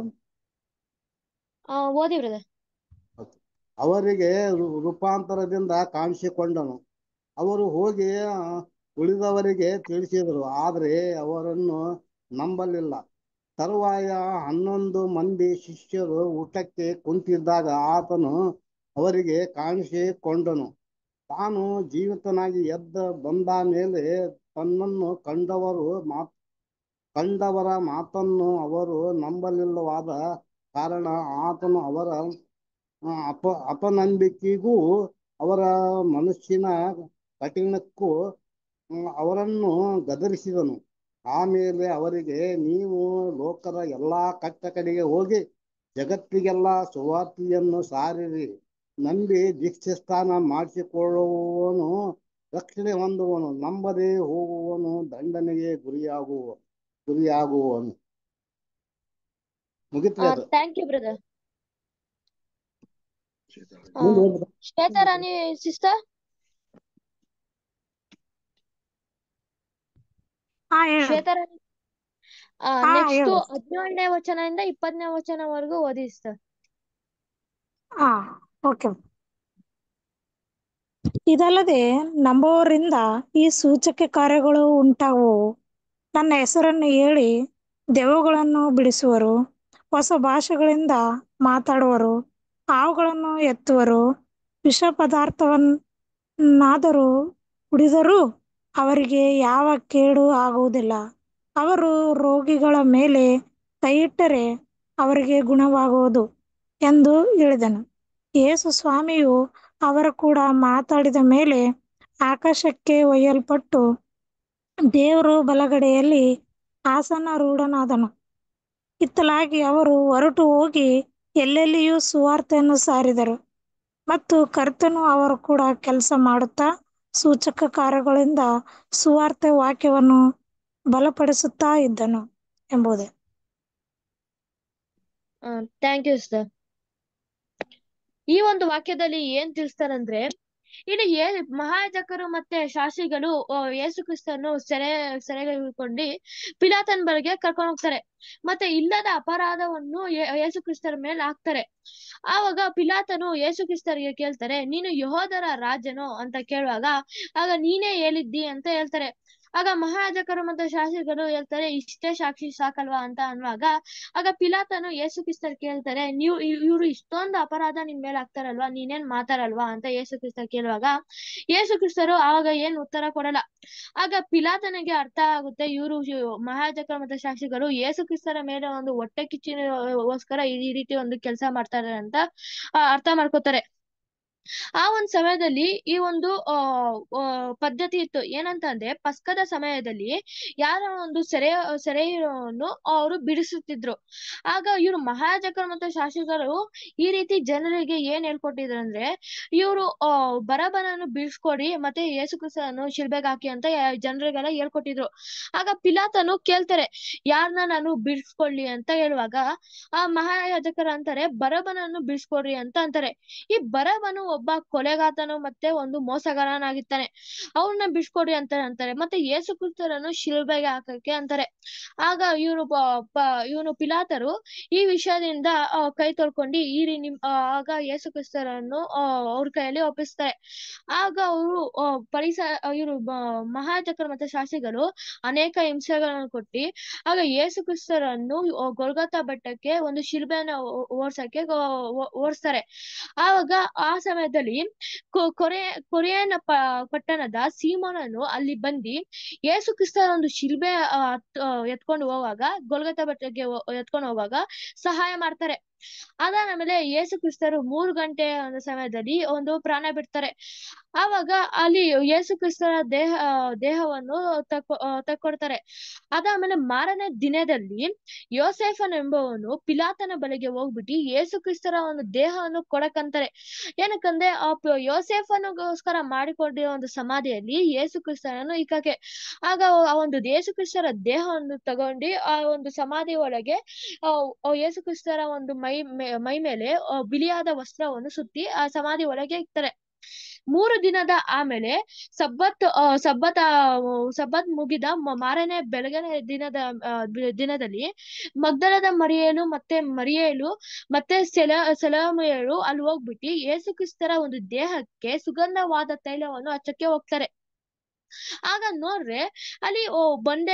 ಓದಿ ಬ್ರದರ್. ಅವರಿಗೆ ರೂಪಾಂತರದಿಂದ ಕಾಣಿಸಿಕೊಂಡನು. ಅವರು ಹೋಗಿ ಉಳಿದವರಿಗೆ ತಿಳಿಸಿದರು, ಆದರೆ ಅವರನ್ನು ನಂಬಲಿಲ್ಲ. ತರುವಾಯ 11 ಮಂದಿ ಶಿಷ್ಯರು ಊಟಕ್ಕೆ ಕುಂತಿದ್ದಾಗ ಆತನು ಅವರಿಗೆ ಕಾಣಿಸಿಕೊಂಡನು. ತಾನು ಜೀವಿತನಾಗಿ ಬಂದ ಮೇಲೆ ತನ್ನನ್ನು ಕಂಡವರ ಮಾತನ್ನು ಅವರು ನಂಬಲಿಲ್ಲವಾದ ಕಾರಣ ಆತನು ಅವರ ಅಪನಂಬಿಕೆಗೂ ಅವರ ಮನಸ್ಸಿನ ಕಠಿಣಕ್ಕೂ ಅವರನ್ನು ಗದರಿಸಿದನು. ಆಮೇಲೆ ಅವರಿಗೆ, ನೀವು ಲೋಕದ ಎಲ್ಲಾ ಕಡೆಗೆ ಹೋಗಿ ಜಗತ್ತಿಗೆಲ್ಲ ಸುವಾರ್ತೆಯನ್ನು ಸಾರಿರಿ. ನಂಬಿ ದೀಕ್ಷಾಸ್ನಾನ ಮಾಡಿಸಿಕೊಳ್ಳುವವನು ರಕ್ಷಣೆ ಹೊಂದುವನು, ನಂಬದೆ ಹೋಗುವವನು ದಂಡನೆಗೆ ಗುರಿಯಾಗುವವನು. ಮುಗಿತ್ರಿ ಅದು. Thank you brother. Shwetharani sister. Shwetharani next 17ನೇ ವಚನದಿಂದ 20ನೇ ವಚನವರೆಗೂ ಓದಿ ಸಿಸ್ಟರ್. ಓಕೆ. ಇದಲ್ಲದೆ ನಂಬುವವರಿಂದ ಈ ಸೂಚಕ ಕಾರ್ಯಗಳು ಉಂಟಾಗುವು. ನನ್ನ ಹೆಸರನ್ನು ಹೇಳಿ ದೆವ್ವಗಳನ್ನು ಬಿಡಿಸುವರು, ಹೊಸ ಭಾಷೆಗಳಿಂದ ಮಾತಾಡುವರು, ಹಾವುಗಳನ್ನು ಎತ್ತುವರು, ವಿಷ ಪದಾರ್ಥವನ್ನಾದರೂ ಕುಡಿದರೂ ಅವರಿಗೆ ಯಾವ ಕೇಡು ಆಗುವುದಿಲ್ಲ. ಅವರು ರೋಗಿಗಳ ಮೇಲೆ ಕೈಯಿಟ್ಟರೆ ಅವರಿಗೆ ಗುಣವಾಗುವುದು ಎಂದು ಹೇಳಿದನು. ಯೇಸು ಸ್ವಾಮಿಯು ಅವರ ಕೂಡ ಮಾತಾಡಿದ ಮೇಲೆ ಆಕಾಶಕ್ಕೆ ಒಯ್ಯಲ್ಪಟ್ಟು ದೇವರು ಬಲಗಡೆಯಲ್ಲಿ ಆಸನಾರೂಢನಾದನು. ಇತ್ತಲಾಗಿ ಅವರು ಹೊರಟು ಹೋಗಿ ಎಲ್ಲೆಲ್ಲಿಯೂ ಸುವಾರ್ತೆಯನ್ನು ಸಾರಿದರು, ಮತ್ತು ಕರ್ತನು ಅವರು ಕೂಡ ಕೆಲಸ ಮಾಡುತ್ತಾ ಸೂಚಕ ಕಾರ್ಯಗಳಿಂದ ಸುವಾರ್ತೆ ವಾಕ್ಯವನ್ನು ಬಲಪಡಿಸುತ್ತಾ ಇದ್ದನು ಎಂಬುದೇ. Thank you sir. ಈ ಒಂದು ವಾಕ್ಯದಲ್ಲಿ ಏನ್ ತಿಳಿಸ್ತಾರಂದ್ರೆ, ಇಲ್ಲಿ ಮಹಾಯಾಜಕರು ಮತ್ತೆ ಶಾಸ್ತ್ರಿಗಳು ಯೇಸು ಕ್ರಿಸ್ತನ್ನು ಸೆರೆಗೆ ಹಿಡ್ಕೊಂಡು ಪಿಲಾತನ ಬಳಿಗೆ ಕರ್ಕೊಂಡು ಹೋಗ್ತಾರೆ. ಮತ್ತೆ ಇಲ್ಲದ ಅಪರಾಧವನ್ನು ಯೇಸು ಕ್ರಿಸ್ತರ ಮೇಲೆ ಹಾಕ್ತಾರೆ. ಆವಾಗ ಪಿಲಾತನು ಯೇಸು ಕ್ರಿಸ್ತರಿಗೆ ಕೇಳ್ತಾರೆ, ನೀನು ಯೆಹೂದ್ಯರ ರಾಜನು ಅಂತ ಕೇಳುವಾಗ, ಆಗ ನೀನೇ ಹೇಳಿದ್ದಿ ಅಂತ ಹೇಳ್ತಾರೆ. ಆಗ ಮಹಾಯಾಜಕರು ಮತ್ತು ಶಾಸ್ತ್ರಿಗಳು ಹೇಳ್ತಾರೆ, ಇಷ್ಟೇ ಸಾಕ್ಷಿ ಸಾಕಲ್ವಾ ಅಂತ ಅನ್ನುವಾಗ, ಆಗ ಪಿಲಾತನು ಯೇಸು ಕ್ರಿಸ್ತರ್ ಕೇಳ್ತಾರೆ, ಇವ್ರು ಇಷ್ಟೊಂದು ಅಪರಾಧ ನಿನ್ ಮೇಲೆ ಹಾಕ್ತಾರಲ್ವಾ, ನೀನೇನ್ ಮಾತಾಡಲ್ವಾ ಅಂತ ಯೇಸು ಕ್ರಿಸ್ತರ್ ಕೇಳುವಾಗ, ಯೇಸು ಕ್ರಿಸ್ತರು ಆವಾಗ ಏನ್ ಉತ್ತರ ಕೊಡಲ್ಲ. ಆಗ ಪಿಲಾತನಿಗೆ ಅರ್ಥ ಆಗುತ್ತೆ, ಇವರು ಮಹಾಯಾಜಕರು ಮತ್ತು ಶಾಸ್ತ್ರಿಗಳು ಯೇಸು ಕ್ರಿಸ್ತರ ಮೇಲೆ ಒಂದು ಹೊಟ್ಟೆ ಕಿಚ್ಚಿನಗೋಸ್ಕರ ಈ ರೀತಿ ಒಂದು ಕೆಲಸ ಮಾಡ್ತಾರೆ ಅಂತ ಅರ್ಥ ಮಾಡ್ಕೋತಾರೆ. ಆ ಒಂದ್ ಸಮಯದಲ್ಲಿ ಈ ಒಂದು ಪದ್ಧತಿ ಇತ್ತು. ಏನಂತಂದ್ರೆ, ಪಸ್ಕದ ಸಮಯದಲ್ಲಿ ಯಾರ ಒಂದು ಸೆರೆಯನ್ನು ಅವರು ಬಿಡಿಸುತ್ತಿದ್ರು. ಆಗ ಇವರು ಮಹಾಯಾಜಕರು ಮತ್ತು ಶಾಸ್ತ್ರಿಗಳು ಈ ರೀತಿ ಜನರಿಗೆ ಏನ್ ಹೇಳ್ಕೊಟ್ಟಿದ್ರು ಅಂದ್ರೆ, ಇವರು ಬರಬ್ಬನನ್ನು ಬಿಡಿಸ್ಕೊಡಿ ಮತ್ತೆ ಯೇಸು ಕ್ರಿಸ್ತನನ್ನು ಶಿಲ್ಬೆಗೆ ಹಾಕಿ ಅಂತ ಜನರಿಗೆಲ್ಲ ಹೇಳ್ಕೊಟ್ಟಿದ್ರು. ಆಗ ಪಿಲಾತನು ಕೇಳ್ತಾರೆ, ಯಾರನ್ನ ನಾನು ಬಿಡಿಸ್ಕೊಳ್ಳಿ ಅಂತ ಹೇಳುವಾಗ, ಆ ಮಹಾಯಾಜಕರು ಅಂತಾರೆ, ಬರಬ್ಬನನ್ನು ಬಿಡಿಸ್ಕೊಡ್ರಿ ಅಂತ ಅಂತಾರೆ. ಈ ಬರಬ್ಬನು ಒಬ್ಬ ಕೊಲೆಗಾತನು ಮತ್ತೆ ಒಂದು ಮೋಸಗಾರನಾಗಿರ್ತಾನೆ, ಅವ್ರನ್ನ ಬಿಡಿಸ್ಕೊಡಿ ಅಂತ ಅಂತಾರೆ. ಮತ್ತೆ ಯೇಸು ಕ್ರಿಸ್ತರನ್ನು ಶಿಲುಬೆಗೆ ಹಾಕಕ್ಕೆ ಅಂತಾರೆ. ಆಗ ಇವನು ಪಿಲಾತರು ಈ ವಿಷಯದಿಂದ ಕೈ ತೊಳ್ಕೊಂಡು ಆಗ ಯೇಸು ಕ್ರಿಸ್ತರನ್ನು ಅವ್ರ ಕೈಯಲ್ಲಿ ಒಪ್ಪಿಸ್ತಾರೆ. ಆಗ ಅವರು ಇವರು ಮಹಾಯಾಜಕರು ಮತ್ತೆ ಶಾಸ್ತ್ರಿಗಳು ಅನೇಕ ಹಿಂಸೆಗಳನ್ನು ಕೊಟ್ಟು ಆಗ ಯೇಸು ಕ್ರಿಸ್ತರನ್ನು ಗೊಲ್ಗೊಥಾ ಬೆಟ್ಟಕ್ಕೆ ಒಂದು ಶಿಲುಬೆಯನ್ನು ಓಡಿಸ್ತಾರೆ. ಆವಾಗ ಆ ಸಮಯದಲ್ಲಿ ಕೊರೆಯನ ಪಟ್ಟಣದ ಸೀಮೋನನು ಅಲ್ಲಿ ಬಂದು ಯೇಸು ಕ್ರಿಸ್ತರ ಒಂದು ಶಿಲ್ಬೆ ಎತ್ಕೊಂಡು ಹೋಗುವಾಗ, ಗೊಲ್ಗೊಥಾ ಬೆಟ್ಟಕ್ಕೆ ಎತ್ಕೊಂಡು ಹೋಗುವಾಗ ಸಹಾಯ ಮಾಡ್ತಾರೆ. ಅದಾದ್ಮೇಲೆ ಯೇಸು ಕ್ರಿಸ್ತರು 3 ಗಂಟೆ ಒಂದು ಸಮಯದಲ್ಲಿ ಒಂದು ಪ್ರಾಣ ಬಿಡ್ತಾರೆ. ಆವಾಗ ಅಲ್ಲಿ ಯೇಸು ಕ್ರಿಸ್ತರ ದೇಹವನ್ನು ತಕ್ಕೊಡ್ತಾರೆ. ಅದಾದ್ಮೇಲೆ ಮಾರನೇ ದಿನದಲ್ಲಿ ಯೋಸೇಫನ್ ಎಂಬವನು ಪಿಲಾತನ ಬಳಿಗೆ ಹೋಗ್ಬಿಟ್ಟು ಯೇಸು ಕ್ರಿಸ್ತರ ಒಂದು ದೇಹವನ್ನು ಕೊಡಕಂತಾರೆ. ಏನಕ್ಕಂದ್ರೆ ಯೋಸೇಫನಿಗೋಸ್ಕರ ಮಾಡಿಕೊಂಡಿರೋ ಒಂದು ಸಮಾಧಿಯಲ್ಲಿ ಯೇಸು ಕ್ರಿಸ್ತನನ್ನು ಇಕ್ಕಕ್ಕೆ. ಆಗ ಆ ಒಂದು ಯೇಸು ಕ್ರಿಸ್ತರ ದೇಹವನ್ನು ತಗೊಂಡು ಆ ಒಂದು ಸಮಾಧಿ ಒಳಗೆ ಯೇಸು ಕ್ರಿಸ್ತರ ಒಂದು ಮೈ ಮೇಲೆ ಬಿಳಿಯಾದ ವಸ್ತ್ರವನ್ನು ಸುತ್ತಿ ಆ ಸಮಾಧಿ ಒಳಗೆ ಇಕ್ತಾರೆ. 3 ದಿನದ ಆಮೇಲೆ ಸಬ್ಬತ್ ಮುಗಿದ ಮಾರನೇ ಬೆಳಗಿನ ದಿನದಲ್ಲಿ ಮಗ್ದಲದ ಮರಿಯಲು ಮತ್ತೆ ಸೆಲೋಮಿಯಳು ಅಲ್ಲಿ ಹೋಗ್ಬಿಟ್ಟು ಯೇಸು ಕ್ರಿಸ್ತರ ಒಂದು ದೇಹಕ್ಕೆ ಸುಗಂಧವಾದ ತೈಲವನ್ನು ಹಚ್ಚಕ್ಕೆ ಹೋಗ್ತಾರೆ. ಆಗ ನೋಡ್ರೆ ಅಲ್ಲಿ ಬಂಡೆ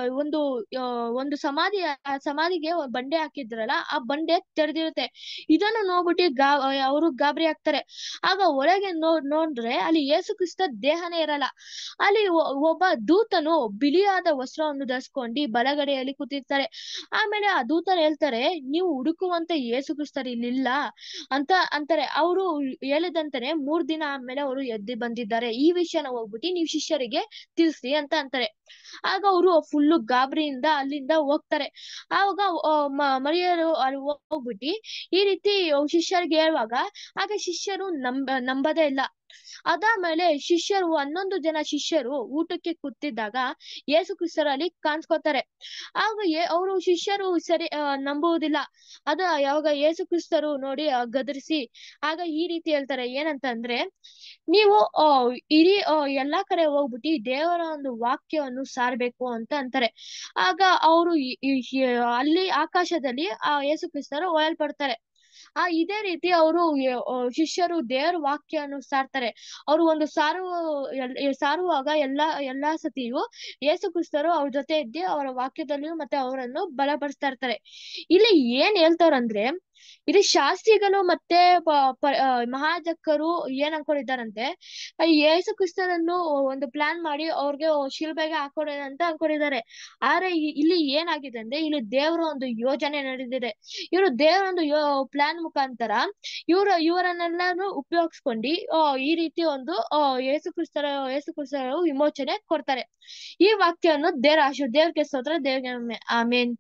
ಒಂದು ಸಮಾಧಿಗೆ ಬಂಡೆ ಹಾಕಿದ್ರಲ್ಲ, ಆ ಬಂಡೆ ತೆರೆದಿರುತ್ತೆ. ಇದನ್ನು ನೋಡ್ಬಿಟ್ಟು ಅವರು ಗಾಬರಿ ಆಗ್ತಾರೆ. ಆಗ ಒಳಗೆ ನೋಡ್ರೆ ಅಲ್ಲಿ ಯೇಸು ಕ್ರಿಸ್ತ ದೇಹನೇ ಇರಲ್ಲ. ಅಲ್ಲಿ ಒಬ್ಬ ದೂತನು ಬಿಳಿಯಾದ ವಸ್ತ್ರವನ್ನು ಧರಿಸ್ಕೊಂಡು ಬಲಗಡೆಯಲ್ಲಿ ಕೂತಿರ್ತಾರೆ. ಆಮೇಲೆ ಆ ದೂತರು ಹೇಳ್ತಾರೆ, ನೀವು ಹುಡುಕುವಂತ ಯೇಸು ಕ್ರಿಸ್ತರು ಇಲ್ಲಿಲ್ಲ ಅಂತ ಅಂತಾರೆ. ಅವರು ಹೇಳಿದಂತಾನೆ 3 ದಿನ ಆದ್ಮೇಲೆ ಅವರು ಎದ್ದು ಬಂದಿದ್ದಾರೆ. ಈ ವಿಷಯನ ಹೋಗ್ಬಿಟ್ಟು ನೀವು ಶಿಷ್ಯರಿಗೆ ತಿಳಿಸಿ ಅಂತ ಅಂತಾರೆ. ಆಗ ಅವರು ಫುಲ್ಲು ಗಾಬರಿಯಿಂದ ಅಲ್ಲಿಂದ ಹೋಗ್ತಾರೆ. ಆವಾಗ ಮರಿಯರು ಅಲ್ಲಿ ಹೋಗ್ಬಿಟ್ಟು ಈ ರೀತಿ ಶಿಷ್ಯರಿಗೆ ಹೇಳುವಾಗ ಆಗ ಶಿಷ್ಯರು ನಂಬದೇ ಇಲ್ಲ. ಅದಾದ್ಮೇಲೆ 11 ಜನ ಶಿಷ್ಯರು ಊಟಕ್ಕೆ ಕೂತಿದ್ದಾಗ ಯೇಸು ಕ್ರಿಸ್ತರಲ್ಲಿ ಕಾಣಿಸ್ಕೊತಾರೆ. ಆಗ ಅವರು ಶಿಷ್ಯರು ಸರಿ ನಂಬುವುದಿಲ್ಲ. ಯಾವಾಗ ಯೇಸು ಕ್ರಿಸ್ತರು ನೋಡಿ ಗದರಿಸಿ ಆಗ ಈ ರೀತಿ ಹೇಳ್ತಾರೆ, ಏನಂತಂದ್ರೆ ನೀವು ಇಡೀ ಎಲ್ಲಾ ಕಡೆ ಹೋಗ್ಬಿಟ್ಟು ದೇವರ ಒಂದು ವಾಕ್ಯವನ್ನು ಸಾರಬೇಕು ಅಂತ ಅಂತಾರೆ. ಆಗ ಅವರು ಅಲ್ಲಿ ಆಕಾಶದಲ್ಲಿ ಆ ಯೇಸು ಕ್ರಿಸ್ತರು ಒಯ್ಯಲ್ಪಡ್ತಾರೆ. ಇದೇ ರೀತಿ ಅವರು ಶಿಷ್ಯರು ದೇವರ ವಾಕ್ಯವನ್ನು ಸಾರ್ತಾರೆ. ಅವರು ಒಂದು ಸಾರುವಾಗ ಎಲ್ಲಾ ಸತಿಯು ಯೇಸು ಕ್ರಿಸ್ತರು ಅವ್ರ ಜೊತೆ ಇದ್ದು ಅವರ ವಾಕ್ಯದಲ್ಲಿಯೂ ಮತ್ತೆ ಅವರನ್ನು ಬಲಪಡಿಸ್ತಾ ಇರ್ತಾರೆ. ಇಲ್ಲಿ ಏನ್ ಹೇಳ್ತಾರಂದ್ರೆ, ಇದು ಶಾಸ್ತ್ರಿಗಳು ಮತ್ತೆ ಮಹಾಯಾಜಕರು ಏನ್ ಅನ್ಕೊಂಡಿದ್ದಾರಂತೆ, ಯೇಸು ಕ್ರಿಸ್ತನನ್ನು ಒಂದು ಪ್ಲಾನ್ ಮಾಡಿ ಅವ್ರಿಗೆ ಶಿಲ್ಬೆಗೆ ಹಾಕೊಡೋದು ಅಂತ ಅನ್ಕೊಂಡಿದ್ದಾರೆ. ಆದ್ರೆ ಇಲ್ಲಿ ಏನಾಗಿದೆ ಅಂದ್ರೆ, ಇಲ್ಲಿ ದೇವರ ಒಂದು ಯೋಜನೆ ನಡೆದಿದೆ. ಇವರು ದೇವರ ಒಂದು ಪ್ಲಾನ್ ಮುಖಾಂತರ ಇವರನ್ನೆಲ್ಲಾನು ಉಪಯೋಗಿಸ್ಕೊಂಡು ಈ ರೀತಿ ಒಂದು ಯೇಸು ಕ್ರಿಸ್ತರು ವಿಮೋಚನೆ ಕೊಡ್ತಾರೆ. ಈ ವಾಕ್ಯವನ್ನು ದೇವರಿಗೆ ಸ್ತೋತ್ರ, ದೇವರಿಗೆ ಆಮೇನ್.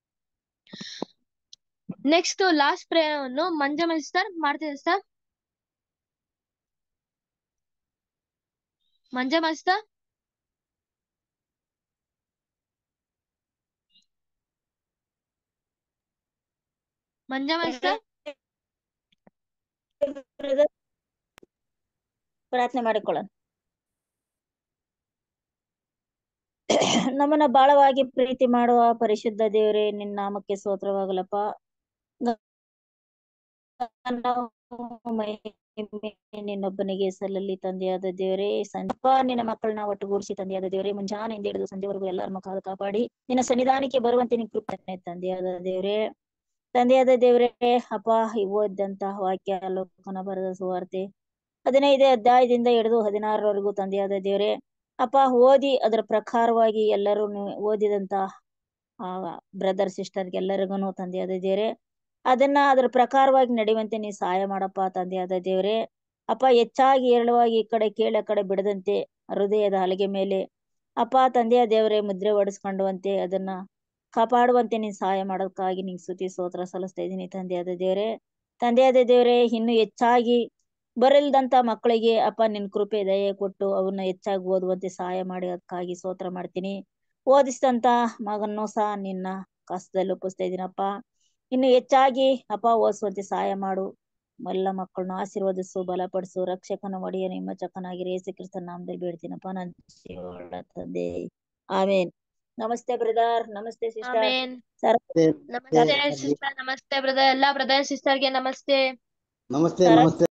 ನೆಕ್ಸ್ಟ್ ಲಾಸ್ಟ್ ಪ್ರೇಯರ್ ಅನ್ನು ಮಂಜಮ್ಮ ಸಿಸ್ಟರ್ ಮಾಡ್ತೀರಾ sir? Manjamma sister, Manjamma sister ಪ್ರಾರ್ಥನೆ ಮಾಡಿಕೊಳ್ಳೋಣ. ನಮ್ಮನ್ನ ಬಾಳವಾಗಿ ಪ್ರೀತಿ ಮಾಡುವ ಪರಿಶುದ್ಧ ದೇವರೇ, ನಿನ್ನ ನಾಮಕ್ಕೆ ಸ್ತೋತ್ರವಾಗಲಪ್ಪ. ನಿನ್ನೊಬ್ಬನಿಗೆ ಸಲ್ಲಲ್ಲಿ ತಂದೆಯಾದ ದೇವರೇ. ಸಂಜಪ್ಪ ನಿನ್ನ ಮಕ್ಕಳನ್ನ ಒಟ್ಟುಗೂಡಿಸಿ ತಂದೆಯಾದ ದೇವರೇ, ಮುಂಜಾನೆಯಿಂದ ಹಿಡಿದು ಸಂಜೆವರೆಗೂ ಎಲ್ಲರನ್ನು ಕಾಪಾಡಿ ನಿನ್ನ ಸನ್ನಿಧಾನಕ್ಕೆ ಬರುವಂತೆ ನಿನ್ ಕೃಪೆ ತಂದೆಯಾದ ದೇವರೇ. ತಂದೆಯಾದ ದೇವರೇ ಅಪ್ಪ, ಓದಂತಹ ವಾಕ್ಯ ಲೋಕನ ಬರೆದ ಸುವಾರ್ತೆ 15ನೇ ಅಧ್ಯಾಯದಿಂದ ಹಿಡಿದು 16ರವರೆಗೂ ತಂದೆಯಾದ ದೇವರೇ ಅಪ್ಪ ಓದಿ ಅದರ ಪ್ರಕಾರವಾಗಿ ಎಲ್ಲರೂ ಓದಿದಂತ ಬ್ರದರ್ ಸಿಸ್ಟರ್ಗೆ ಎಲ್ಲರಿಗೂ ತಂದೆಯಾದ ದೇವರೇ ಅದರ ಪ್ರಕಾರವಾಗಿ ನಡೆಯುವಂತೆ ನೀ ಸಹಾಯ ಮಾಡಪ್ಪ ತಂದೆಯಾದ ದೇವರೇ. ಅಪ್ಪ ಹೆಚ್ಚಾಗಿ ಹೇರಳವಾಗಿ ಈ ಕಡೆ ಕೇಳ ಕಡೆ ಬಿಡದಂತೆ ಹೃದಯದ ಹಲಗೆ ಮೇಲೆ ಅಪ್ಪ ತಂದೆಯ ದೇವರೇ ಮುದ್ರೆ ಹೊಡಿಸ್ಕೊಂಡುವಂತೆ ಅದನ್ನ ಕಾಪಾಡುವಂತೆ ನೀನ್ ಸಹಾಯ ಮಾಡೋದಕ್ಕಾಗಿ ನಿಂಗೆ ಸ್ತುತಿ ಸ್ತೋತ್ರ ಸಲ್ಲಿಸ್ತಾ ಇದ್ದೀನಿ ತಂದೆಯಾದ ದೇವರೇ. ತಂದೆಯಾದ ದೇವರೇ, ಇನ್ನು ಹೆಚ್ಚಾಗಿ ಬರಲ್ದಂತ ಮಕ್ಕಳಿಗೆ ಅಪ್ಪ ನಿನ್ ಕೃಪೆ ದಯೆ ಕೊಟ್ಟು ಅವನ್ನ ಹೆಚ್ಚಾಗಿ ಓದುವಂತೆ ಸಹಾಯ ಮಾಡಿ ಅದಕ್ಕಾಗಿ ಸ್ತೋತ್ರ ಮಾಡ್ತೀನಿ. ಓದಿಸಿದಂತ ಮಗನ್ನು ಸಹ ನಿನ್ನ ಕಷ್ಟದಲ್ಲಿ ಒಪ್ಪಿಸ್ತಾ ಇದ್ದೀನಪ್ಪ. ಇನ್ನು ಹೆಚ್ಚಾಗಿ ಅಪ್ಪ ಓದಿಸುವಂತೆ ಸಹಾಯ ಮಾಡು. ಎಲ್ಲ ಮಕ್ಕಳನ್ನ ಆಶೀರ್ವದಿಸು, ಬಲಪಡಿಸು. ರಕ್ಷಕನ ಒಡೆಯ ನಿಮ್ಮ ಚಕ್ಕನಾಗಿರಿ ಯೇಸು ಕ್ರಿಸ್ತನ ನಾಮದಲ್ಲಿ ಬೇಡ್ತೀನಪ್ಪ ನನ್ನ ಜೀವನ ತಂದೆ, ಆಮೇನ್. ನಮಸ್ತೆ ಬ್ರದರ್, ನಮಸ್ತೆ ಸಿಸ್ಟರ್. ಆಮೇನ್. ನಮಸ್ತೆ ಸಿಸ್ಟರ್, ನಮಸ್ತೆ ಬ್ರದರ್. ಎಲ್ಲಾ ಬ್ರದರ್ ಸಿಸ್ಟರ್ಗೆ ನಮಸ್ತೆ. ನಮಸ್ತೆ.